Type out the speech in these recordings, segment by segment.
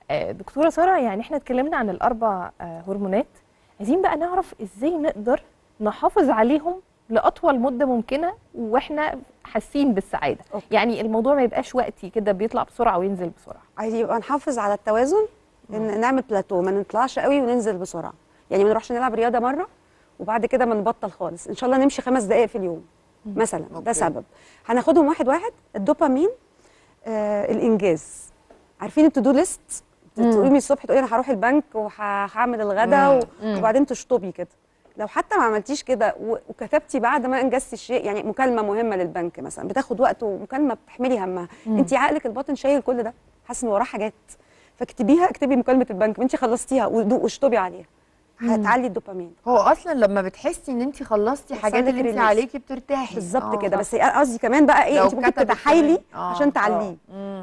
دكتوره ساره، يعني احنا اتكلمنا عن الاربع هرمونات، عايزين بقى نعرف ازاي نقدر نحافظ عليهم لاطول مده ممكنه واحنا حاسين بالسعاده. يعني الموضوع ما يبقاش وقتي كده بيطلع بسرعه وينزل بسرعه. عايز يبقى نحافظ على التوازن، ان نعمل بلاتو، ما نطلعش قوي وننزل بسرعه. يعني ما نروحش نلعب رياضه مره وبعد كده ما نبطل خالص. ان شاء الله نمشي 5 دقائق في اليوم مثلا. ده سبب. هناخدهم واحد واحد. الدوبامين، الانجاز. عارفين التو ليست؟ تقومي الصبح تقولي انا هروح البنك وهعمل الغدا وبعدين تشطبي كده. لو حتى ما عملتيش كده وكتبتي بعد ما انجزتي الشيء، يعني مكالمه مهمه للبنك مثلا بتاخد وقت، ومكالمه بتحملي همها، انت عقلك الباطن شايل كل ده، حاسس ان وراه حاجات، فاكتبيها. اكتبي مكالمه البنك وانت خلصتيها واشطبي عليها، هتعلي الدوبامين. هو اصلا لما بتحسي ان انت خلصتي حاجات اللي انت عليكي بترتاحي بالظبط كده. بس قصدي كمان بقى ايه، انت ممكن تتحايلي عشان تعليه.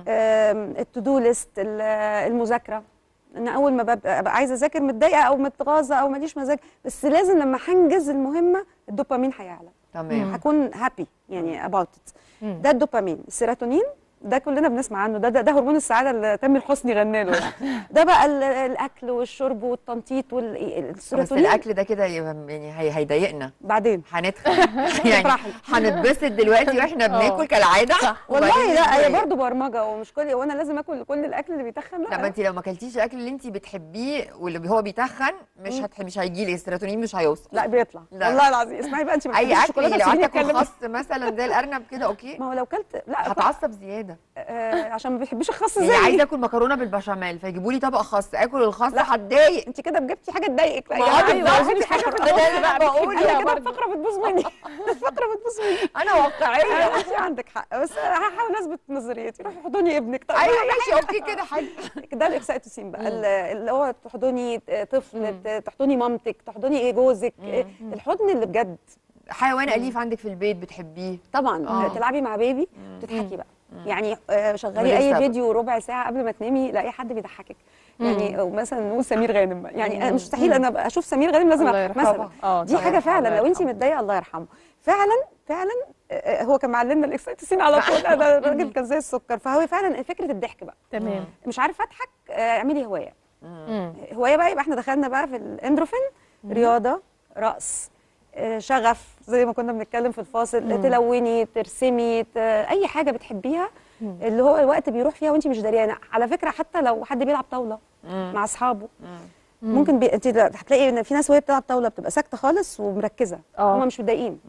التو ليست، المذاكره، ان اول ما ببقى عايزه اذاكر متضايقه او متغاظه او ماليش مزاج، بس لازم لما هنجز المهمه الدوبامين هيعلى. تمام. هكون هابي يعني اباوت ات. ده الدوبامين. السيروتونين ده كلنا بنسمع عنه، ده هرمون السعاده اللي تامر حسني غنى له يعني. ده بقى الاكل والشرب والتنطيط والسيروتونين. بس الاكل ده كده يعني هيضايقنا بعدين، هنتخن يعني هنتبسط دلوقتي واحنا بناكل كالعاده. والله لا، هي برضه برمجه، ومش وانا لازم اكل كل الاكل اللي بيتخن. لا، ما انت لو ما اكلتيش الاكل اللي انت بتحبيه واللي هو بيتخن مش هيجي لي السيروتونين، مش هيوصل. لا بيطلع. لا. والله العظيم. اسمعي بقى، انت ما اي اكل لو قعدت اكل خس مثلا زي الارنب كده اوكي. ما هو لو كلت لا هتعصب زياده عشان ما بيحبوش الخس زي يعني عايزه اكل مكرونه بالبشاميل فيجيبوا لي طبق خس، اكل الخس هتضايق. انت كده جبتي حاجه تضايقك. لا ايوه، عايزين حاجه في النص بقى بقول انا كده الفقره بتبوظ مني. الفقره بتبوظ مني. انا واقعيه. انت عندك حق، بس هحاول اثبت نظريتي. روحي احضني ابنك. طيب ايوه ماشي اوكي كده حلو. ده الاكسيتوسين بقى، اللي هو تحضني طفل، تحضني مامتك، تحضني جوزك. الحضن اللي بجد. حيوان اليف عندك في البيت بتحبيه طبعا. تلعبي مع بيبي تضحكي بقى. يعني شغلي اي فيديو ربع ساعه قبل ما تنامي، لاقي حد بيضحكك. يعني مثلا نقول سمير غانم، يعني مستحيل انا اشوف سمير غانم لازم مثلا. دي حاجه فعلا، لو انت متضايقه الله يرحمه. فعلا هو كان معلمنا الاكسيتوسين على طول. انا الراجل كان زي السكر. فهو فعلا فكره الضحك بقى. تمام. مش عارفه اضحك، اعملي هوايه. هوايه بقى، يبقى احنا دخلنا بقى في الاندروفين. رياضه، رقص، شغف زي ما كنا بنتكلم في الفاصل. تلوني، ترسمي، اي حاجه بتحبيها، اللي هو الوقت بيروح فيها وانت مش دريانه. على فكره حتى لو حد بيلعب طاوله مع اصحابه، ممكن انت هتلاقي ان في ناس وهي بتلعب طاوله بتبقى ساكته خالص ومركزه، هم مش متضايقين.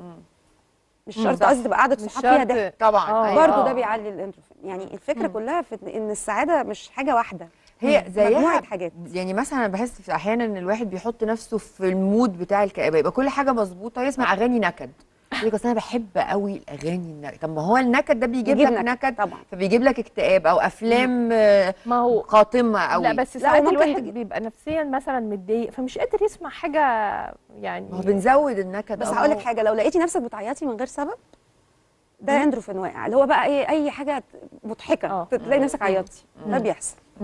مش شرط قصدي تبقى قاعده صحاب فيها ضحك طبعا. برضه ده بيعلي الاندروفين. يعني الفكره كلها في ان السعاده مش حاجه واحده، هي زيها مجموعه حاجات. يعني مثلا انا بحس في احيانا ان الواحد بيحط نفسه في المود بتاع الكآبه، يبقى كل حاجه مظبوطه، يسمع اغاني نكد، يقول لك انا بحب قوي الاغاني النكد. طب ما هو النكد ده بيجيب لك نكد طبعا، فبيجيب لك اكتئاب او افلام ما هو قاتمه قوي. لا بس ساعات الواحد بيبقى نفسيا مثلا متضايق فمش قادر يسمع حاجه يعني. هو بنزود النكد. بس هقول لك حاجه، لو لقيتي نفسك بتعيطي من غير سبب، ده اندروفين واقع، اللي هو بقى ايه، اي حاجه مضحكه تلاقي نفسك عيطتي. ده بيحصل.